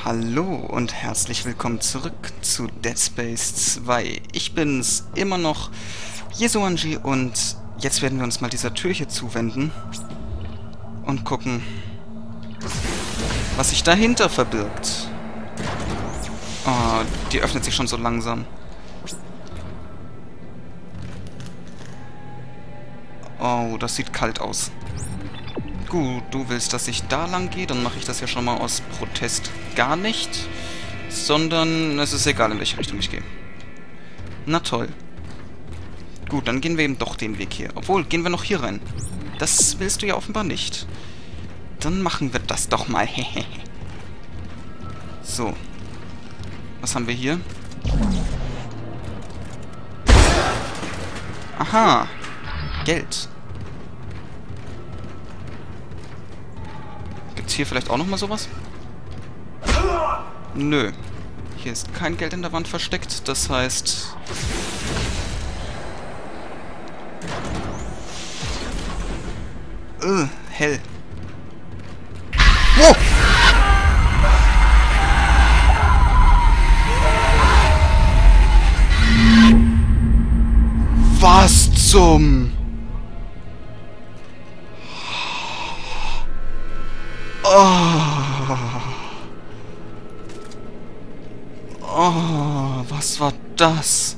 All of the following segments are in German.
Hallo und herzlich willkommen zurück zu Dead Space 2. Ich bin's immer noch, Yesuanji, und jetzt werden wir uns mal dieser Tür hier zuwenden und gucken, was sich dahinter verbirgt. Oh, die öffnet sich schon so langsam. Oh, das sieht kalt aus. Gut, du willst, dass ich da lang gehe, dann mache ich das ja schon mal aus Protest gar nicht, sondern es ist egal, in welche Richtung ich gehe. Na toll. Gut, dann gehen wir eben doch den Weg hier. Obwohl, gehen wir noch hier rein. Das willst du ja offenbar nicht. Dann machen wir das doch mal. So. Was haben wir hier? Aha. Geld. Gibt's hier vielleicht auch nochmal sowas? Nö. Hier ist kein Geld in der Wand versteckt. Das heißt... hell. Wow! Was zum... Oh, was war das?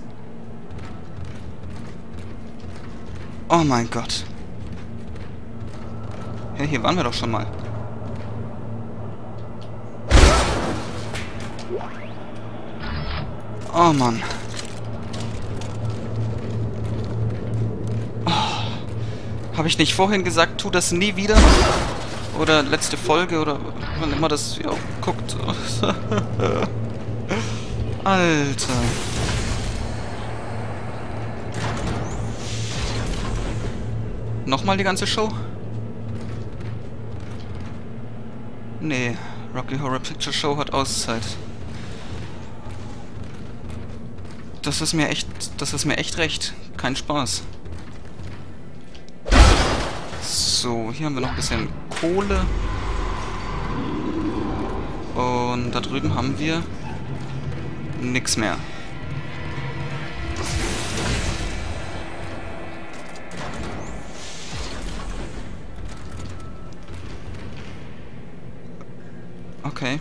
Oh mein Gott. Hey, hier waren wir doch schon mal. Oh Mann. Oh. Habe ich nicht vorhin gesagt, tu das nie wieder? Oder letzte Folge oder wann immer das ja, guckt. Alter. Nochmal die ganze Show? Nee, Rocky Horror Picture Show hat Auszeit. Das ist mir echt recht. Kein Spaß. So, hier haben wir noch ein bisschen Kohle. Und da drüben haben wir nix mehr. Okay.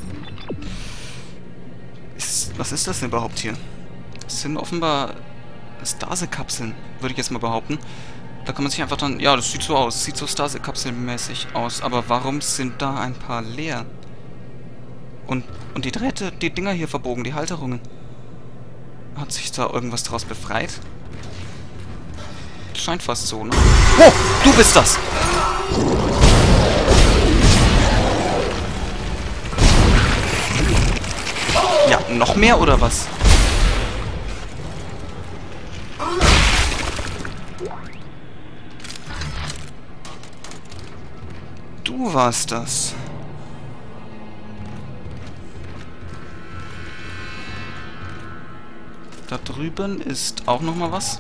Was ist das denn überhaupt hier? Das sind offenbar Stase-Kapseln, würde ich jetzt mal behaupten. Da kann man sich einfach dann... Ja, das sieht so aus. Sieht so Stase-Kapselmäßig aus. Aber warum sind da ein paar leer? Und die Drähte, die Dinger hier verbogen, die Halterungen. Hat sich da irgendwas draus befreit? Scheint fast so, ne? Oh, du bist das! Ja, noch mehr oder was? Du warst das. Da drüben ist auch noch mal was.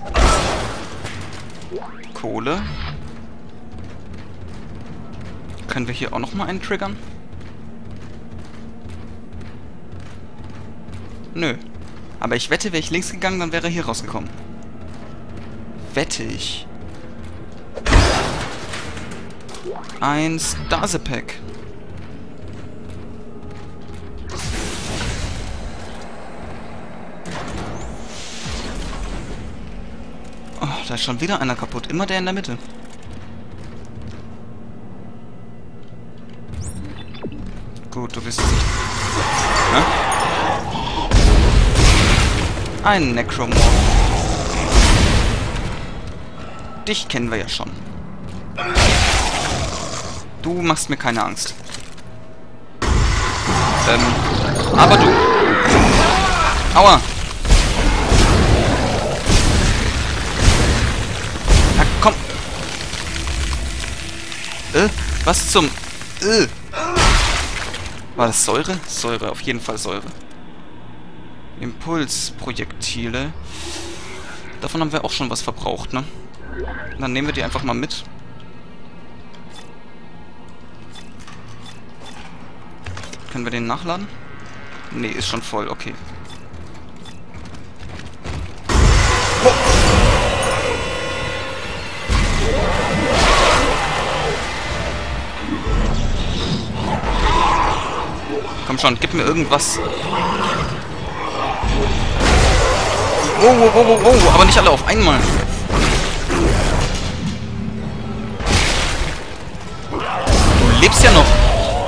Kohle. Können wir hier auch noch mal einen triggern? Nö. Aber ich wette, wäre ich links gegangen, dann wäre er hier rausgekommen. Wette ich. Ein Stase-Pack. Oh, da ist schon wieder einer kaputt. Immer der in der Mitte. Gut, du bist es nicht. Hä? Ein Necromorph. Dich kennen wir ja schon. Du machst mir keine Angst. Aber du. Aua. Na komm. Was zum... War das Säure? Säure, auf jeden Fall Säure. Impulsprojektile. Davon haben wir auch schon was verbraucht, ne? Dann nehmen wir die einfach mal mit. Können wir den nachladen? Nee, ist schon voll, okay. Oh. Komm schon, gib mir irgendwas. Oh, aber nicht alle auf einmal. Du lebst ja noch.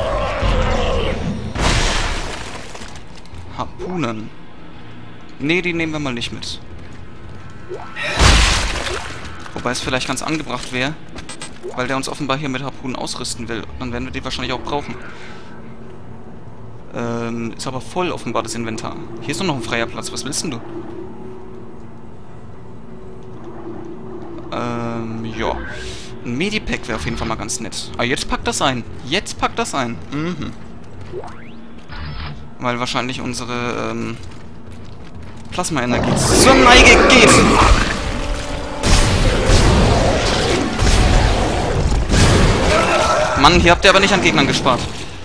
Harpunen. Nee, die nehmen wir mal nicht mit. Wobei es vielleicht ganz angebracht wäre, weil der uns offenbar hier mit Harpunen ausrüsten will. Dann werden wir die wahrscheinlich auch brauchen. Ist aber voll offenbar das Inventar. Hier ist doch noch ein freier Platz. Was willst denn du? Ja. Ein Medipack wäre auf jeden Fall mal ganz nett. Aber jetzt packt das ein. Jetzt packt das ein. Mhm. Weil wahrscheinlich unsere, Plasma-Energie zur Neige geht. Mann, hier habt ihr aber nicht an Gegnern gespart.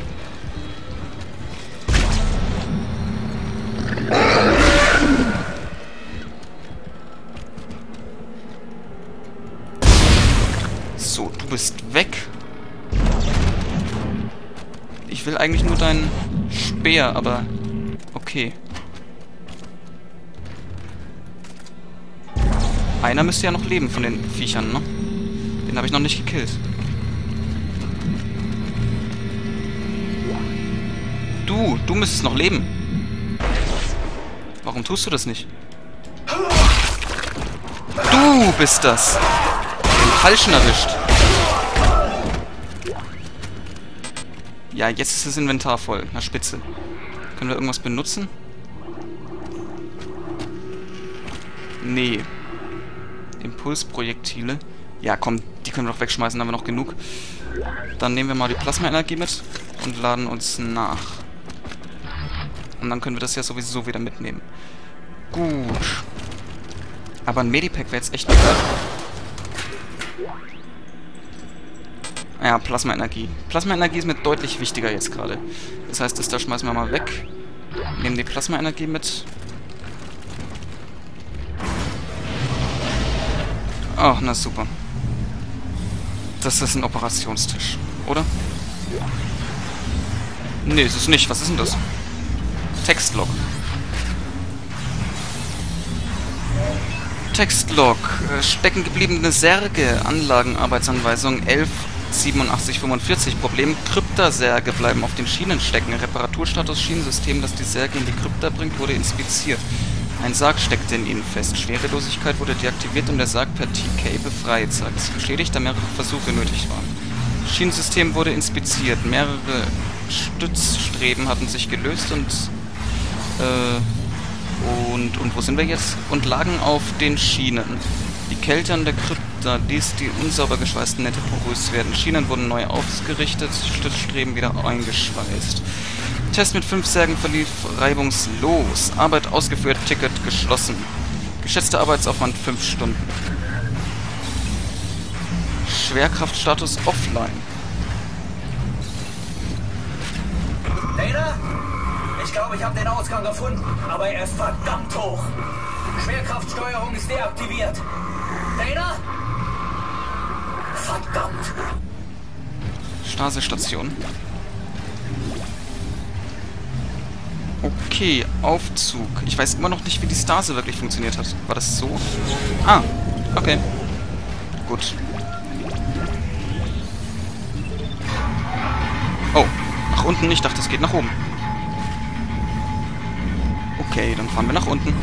So, du bist weg. Ich will eigentlich nur deinen Speer, aber okay. Einer müsste ja noch leben von den Viechern, ne? Den habe ich noch nicht gekillt. Du müsstest noch leben. Warum tust du das nicht? Du bist das. Den Falschen erwischt. Ja, jetzt ist das Inventar voll. Na, spitze. Können wir irgendwas benutzen? Nee. Impulsprojektile. Ja, komm, die können wir doch wegschmeißen, haben wir noch genug. Dann nehmen wir mal die Plasma-Energie mit und laden uns nach. Und dann können wir das ja sowieso wieder mitnehmen. Gut. Aber ein Medipack wäre jetzt echt nicht geil. Ja, Plasma-Energie. Plasma-Energie ist mir deutlich wichtiger jetzt gerade. Das heißt, das da schmeißen wir mal weg. Nehmen die Plasma-Energie mit. Ach, na super. Das ist ein Operationstisch, oder? Nee, ist es nicht. Was ist denn das? Textlog. Textlog. Stecken gebliebene Särge. Anlagenarbeitsanweisung 118745. Problem: Kryptasärge bleiben auf den Schienen stecken. Reparaturstatus: Schienensystem, das die Särge in die Krypta bringt, wurde inspiziert. Ein Sarg steckte in ihnen fest. Schwerelosigkeit wurde deaktiviert und der Sarg per TK befreit. Sarg ist beschädigt, da mehrere Versuche nötig waren. Schienensystem wurde inspiziert. Mehrere Stützstreben hatten sich gelöst und wo sind wir jetzt? Und lagen auf den Schienen. Die Kälte an der Krypta ließ die unsauber geschweißten Netze porös werden. Schienen wurden neu ausgerichtet, Stützstreben wieder eingeschweißt. Test mit 5 Särgen verlief reibungslos. Arbeit ausgeführt, Ticket geschlossen. Geschätzter Arbeitsaufwand 5 Stunden. Schwerkraftstatus offline. Data? Ich glaube, ich habe den Ausgang gefunden, aber er ist verdammt hoch. Schwerkraftsteuerung ist deaktiviert. Data? Verdammt. Stasestation. Okay, Aufzug. Ich weiß immer noch nicht, wie die Stase wirklich funktioniert hat. War das so? Ah, okay. Gut. Oh, nach unten? Ich dachte, es geht nach oben. Okay, dann fahren wir nach unten.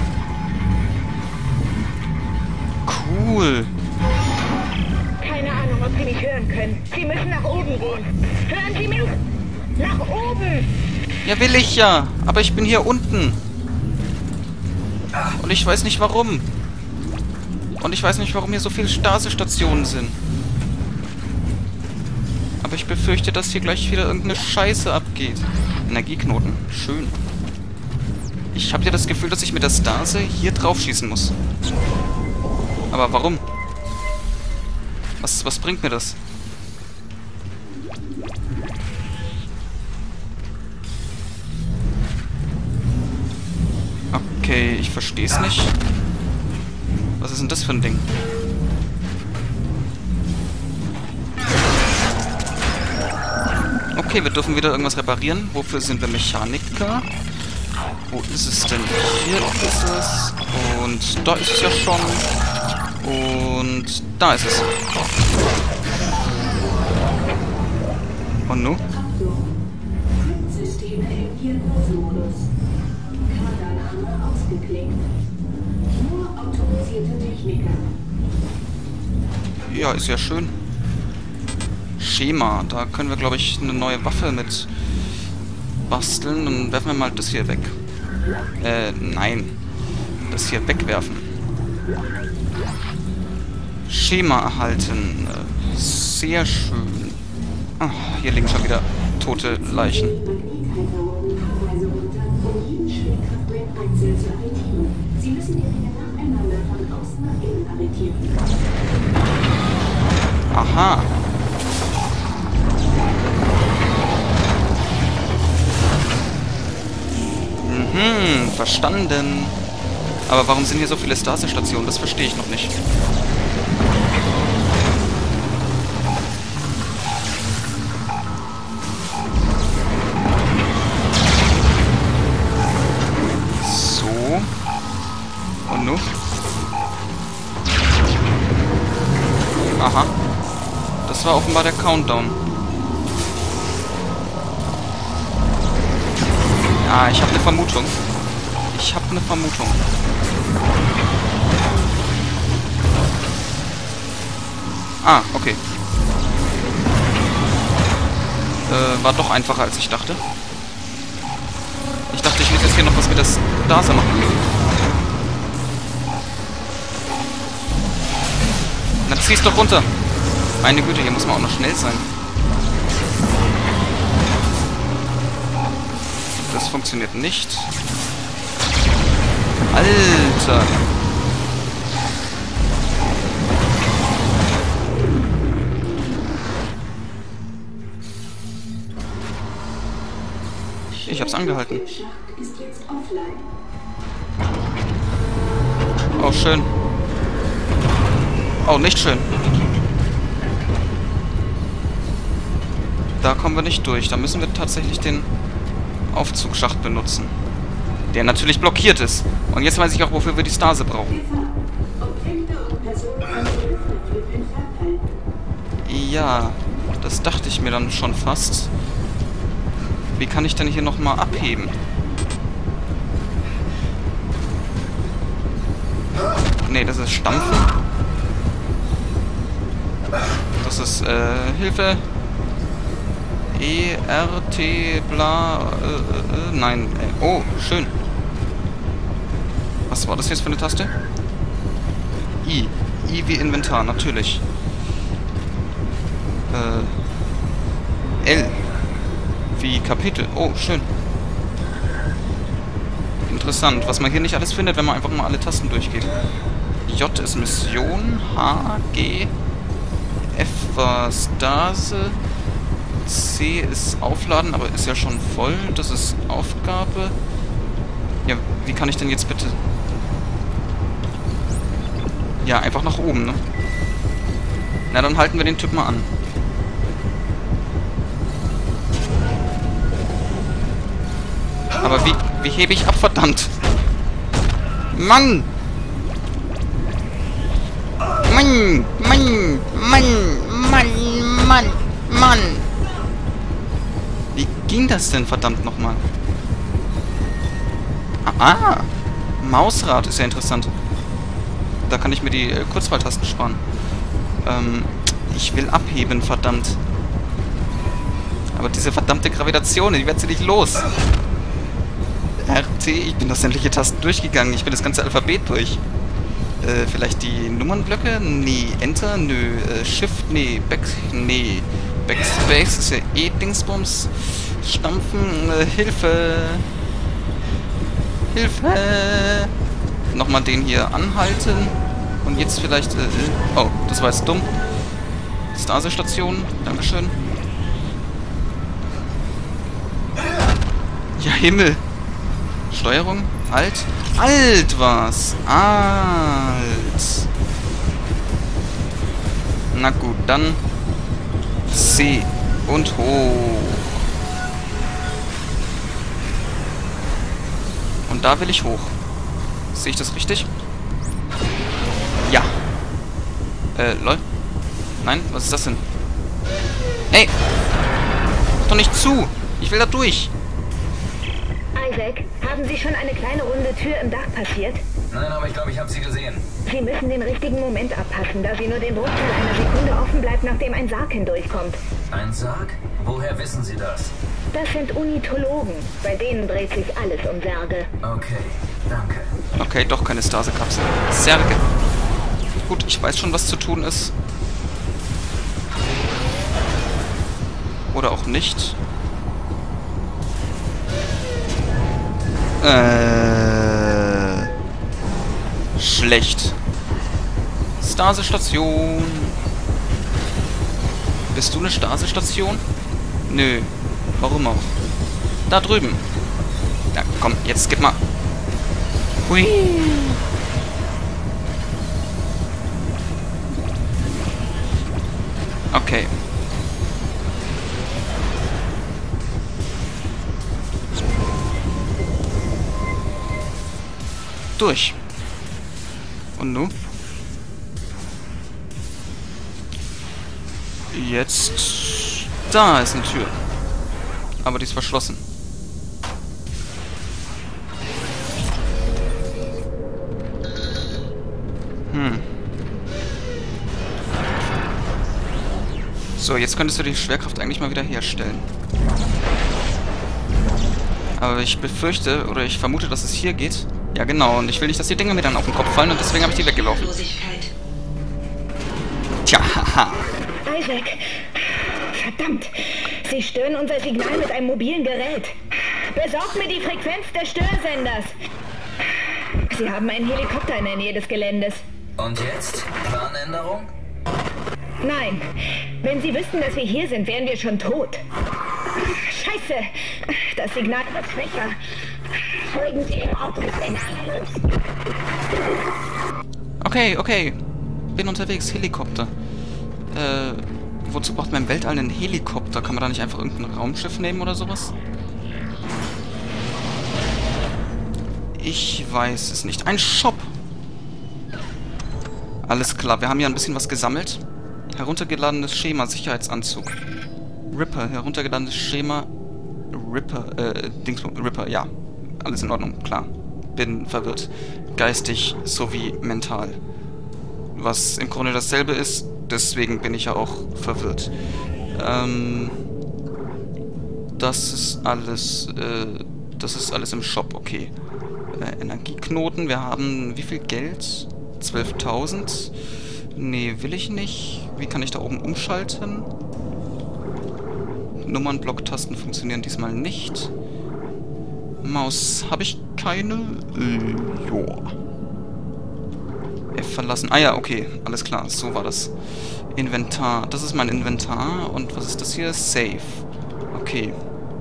Cool. Keine Ahnung, ob Sie mich hören können. Sie müssen nach oben gehen. Hören Sie mich? Nach oben! Ja, will ich ja. Aber ich bin hier unten. Und ich weiß nicht warum. Und ich weiß nicht, warum hier so viele Stasestationen sind. Aber ich befürchte, dass hier gleich wieder irgendeine Scheiße abgeht. Energieknoten. Schön. Ich habe ja das Gefühl, dass ich mit der Stase hier drauf schießen muss. Aber warum? Was bringt mir das? Ey, ich versteh's nicht. Was ist denn das für ein Ding? Okay, wir dürfen wieder irgendwas reparieren. Wofür sind wir Mechaniker? Wo ist es denn? Hier ist es. Und da ist es ja schon. Und da ist es. Und nun? Systeme im Diagnosemodus. Kadername ausgeklickt. Nur autorisierte Techniker. Ja, ist ja schön. Schema. Da können wir, glaube ich, eine neue Waffe mit basteln. Dann werfen wir mal das hier weg. Nein. Das hier wegwerfen. Schema erhalten. Sehr schön. Ah, hier liegen schon wieder tote Leichen. Sie müssen die Ringe nacheinander von außen nach innen arretieren. Aha. Verstanden. Aber warum sind hier so viele Stasisstationen? Das verstehe ich noch nicht. So. Und nun? Aha. Das war offenbar der Countdown. Ja, ich habe eine Vermutung. Ah, okay. War doch einfacher, als ich dachte. Ich dachte, ich muss jetzt hier noch was mit der Stase machen. Na, zieh's doch runter. Meine Güte, hier muss man auch noch schnell sein. Das funktioniert nicht. Alter! Ich hab's angehalten. Oh, schön. Oh, nicht schön. Da kommen wir nicht durch. Da müssen wir tatsächlich den Aufzugsschacht benutzen. Der natürlich blockiert ist. Und jetzt weiß ich auch, wofür wir die Stase brauchen. Ja, das dachte ich mir dann schon fast. Wie kann ich denn hier nochmal abheben? Nee, das ist Stampfen. Das ist, Hilfe. E-R-T bla nein. Oh, schön. Was war das jetzt für eine Taste? I. I wie Inventar, natürlich. L. Wie Kapitel. Oh, schön. Interessant, was man hier nicht alles findet, wenn man einfach mal alle Tasten durchgeht. J ist Mission. H, G. F war Stase. C ist Aufladen, aber ist ja schon voll. Das ist Aufgabe. Ja, wie kann ich denn jetzt bitte... Ja, einfach nach oben, ne? Na, dann halten wir den Typ mal an. Aber wie hebe ich ab, verdammt? Mann! Mann! Mann! Mann! Mann! Mann! Mann! Wie ging das denn, verdammt nochmal? Ah! Mausrad ist ja interessant. Da kann ich mir die Kurzwahltasten sparen. Ich will abheben, verdammt. Aber diese verdammte Gravitation, die wird sie nicht los. RT, ich bin das sämtliche Tasten durchgegangen. Ich bin das ganze Alphabet durch. Vielleicht die Nummernblöcke? Nee. Enter? Nö. Shift? Nee. Back? Nee. Backspace ist ja eh Dingsbums. Stampfen? Hilfe! Hilfe! Nochmal den hier anhalten. Und jetzt vielleicht... oh, das war jetzt dumm. Stase-Station. Dankeschön. Ja, Himmel. Steuerung? Alt? Alt was? Alt. Na gut, dann C und hoch. Und da will ich hoch. Sehe ich das richtig? Ja. Lol. Nein, was ist das denn? Ey! Mach doch nicht zu! Ich will da durch! Isaac, haben Sie schon eine kleine runde Tür im Dach passiert? Nein, aber ich glaube, ich habe sie gesehen. Sie müssen den richtigen Moment abpassen, da sie nur den Bruchteil einer Sekunde offen bleibt, nachdem ein Sarg hindurchkommt. Ein Sarg? Woher wissen Sie das? Das sind Unitologen. Bei denen dreht sich alles um Särge. Okay, danke. Okay, doch keine Stasekapsel. Särge. Gut, ich weiß schon, was zu tun ist. Oder auch nicht. Schlecht. Stasestation. Bist du eine Stasestation? Nö. Warum auch? Da drüben. Ja, komm, jetzt gib mal. Hui. Okay. Durch. Und nun? Jetzt... Da ist eine Tür. Aber die ist verschlossen. So, jetzt könntest du die Schwerkraft eigentlich mal wieder herstellen. Aber ich befürchte, oder ich vermute, dass es hier geht. Ja, genau. Und ich will nicht, dass die Dinge mir dann auf den Kopf fallen. Und deswegen habe ich die weggelaufen. Tja, haha. Isaac! Verdammt! Sie stören unser Signal mit einem mobilen Gerät. Besorgt mir die Frequenz des Störsenders. Sie haben einen Helikopter in der Nähe des Geländes. Und jetzt? Planänderung? Nein. Wenn Sie wüssten, dass wir hier sind, wären wir schon tot. Scheiße! Das Signal wird schwächer. Folgen Sie dem Autosignal. Okay, okay. Bin unterwegs. Helikopter. Wozu braucht man im Weltall einen Helikopter? Kann man da nicht einfach irgendein Raumschiff nehmen oder sowas? Ich weiß es nicht. Ein Shop! Alles klar, wir haben hier ein bisschen was gesammelt. Heruntergeladenes Schema, Sicherheitsanzug. Ripper, heruntergeladenes Schema. Ripper, ja. Alles in Ordnung, klar. Bin verwirrt. Geistig sowie mental. Was im Grunde dasselbe ist, deswegen bin ich ja auch verwirrt. Das ist alles im Shop, okay. Energieknoten, wir haben wie viel Geld? 12.000? Nee, will ich nicht. Wie kann ich da oben umschalten? Nummernblocktasten funktionieren diesmal nicht. Maus habe ich keine? Joa. F verlassen. Ah ja, okay. Alles klar. So war das. Inventar. Das ist mein Inventar. Und was ist das hier? Safe. Okay.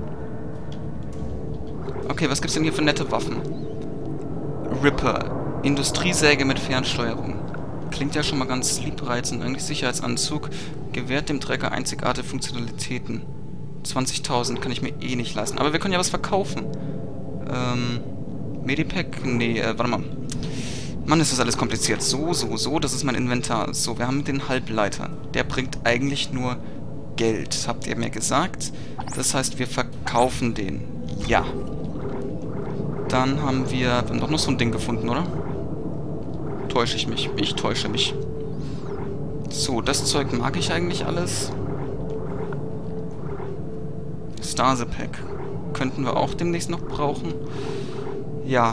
Okay, was gibt's denn hier für nette Waffen? Ripper. Industriesäge mit Fernsteuerung. Klingt ja schon mal ganz liebreizend. Eigentlich Sicherheitsanzug. Gewährt dem Träger einzigartige Funktionalitäten. 20.000 kann ich mir eh nicht leisten. Aber wir können ja was verkaufen. Medipack? Nee, warte mal. Mann, ist das alles kompliziert. So. Das ist mein Inventar. So, wir haben den Halbleiter. Der bringt eigentlich nur Geld, habt ihr mir gesagt. Das heißt, wir verkaufen den. Ja. Dann haben wir doch noch so ein Ding gefunden, oder? Täusche ich mich? Ich täusche mich. So, das Zeug mag ich eigentlich alles. Stasepack. Könnten wir auch demnächst noch brauchen. Ja,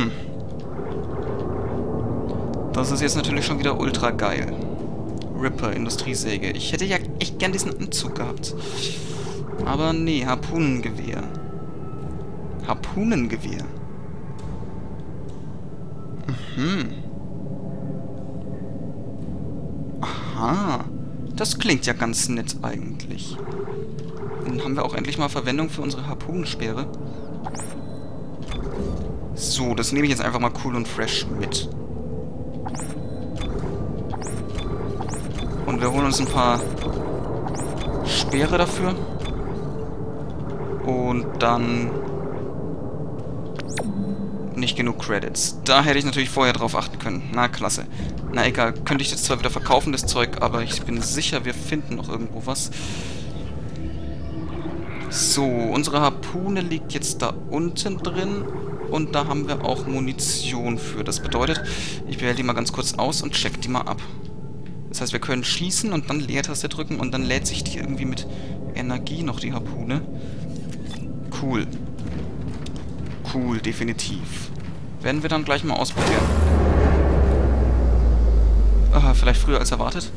Das ist jetzt natürlich schon wieder ultra geil. Ripper, Industriesäge. Ich hätte ja echt gern diesen Anzug gehabt. Aber nee, Harpunengewehr. Harpunengewehr. Aha. Das klingt ja ganz nett eigentlich. Dann haben wir auch endlich mal Verwendung für unsere Harpunenspeere. So, das nehme ich jetzt einfach mal cool und fresh mit. Und wir holen uns ein paar Speere dafür. Und dann nicht genug Credits. Da hätte ich natürlich vorher drauf achten können. Na, klasse. Na, egal. Könnte ich jetzt zwar wieder verkaufen, das Zeug, aber ich bin sicher, wir finden noch irgendwo was. So, unsere Harpune liegt jetzt da unten drin. Und da haben wir auch Munition für. Das bedeutet, ich wähle die mal ganz kurz aus und check die mal ab. Das heißt, wir können schießen und dann Leertaste drücken und dann lädt sich die irgendwie mit Energie noch, die Harpune. Cool. Cool, definitiv. Werden wir dann gleich mal ausprobieren. Aha, vielleicht früher als erwartet.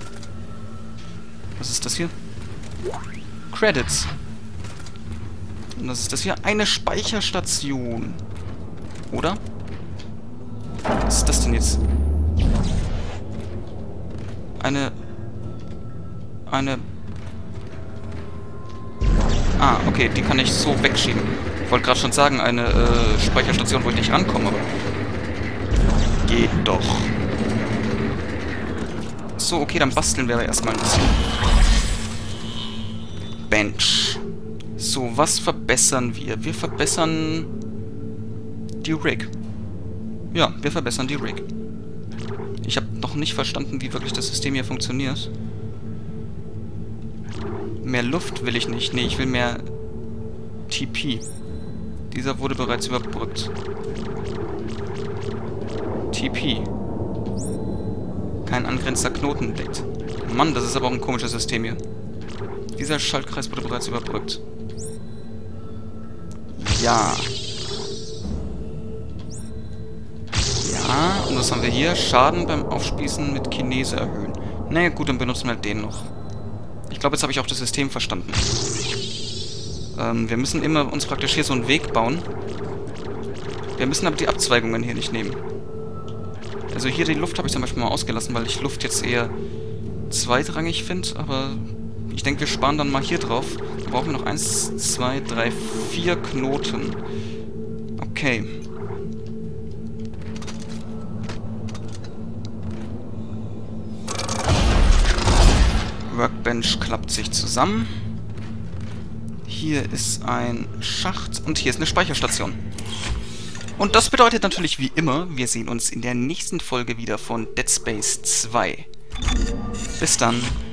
Was ist das hier? Credits. Und was ist das hier? Eine Speicherstation. Oder? Was ist das denn jetzt? Ah, okay, die kann ich so wegschieben. Ich wollte gerade schon sagen, eine Speicherstation, wo ich nicht rankomme, aber... Geht doch. So, okay, dann basteln wir aber erstmal ein bisschen. Bench. So, was verbessern wir? Wir verbessern... die Rig. Ja, wir verbessern die Rig. Ich habe noch nicht verstanden, wie wirklich das System hier funktioniert. Mehr Luft will ich nicht. Nee, ich will mehr TP. Dieser wurde bereits überbrückt. TP. Kein angrenzender Knoten entdeckt. Mann, das ist aber auch ein komisches System hier. Dieser Schaltkreis wurde bereits überbrückt. Ja. Ja, und was haben wir hier? Schaden beim Aufspießen mit Kinese erhöhen. Naja, gut, dann benutzen wir den noch. Ich glaube, jetzt habe ich auch das System verstanden. Wir müssen immer uns praktisch hier so einen Weg bauen. Wir müssen aber die Abzweigungen hier nicht nehmen. Also hier die Luft habe ich zum Beispiel mal ausgelassen, weil ich Luft jetzt eher zweitrangig finde, aber ich denke, wir sparen dann mal hier drauf. Da brauchen wir noch 1, 2, 3, 4 Knoten. Okay. Workbench klappt sich zusammen. Hier ist ein Schacht und hier ist eine Speicherstation. Und das bedeutet natürlich wie immer, wir sehen uns in der nächsten Folge wieder von Dead Space 2. Bis dann.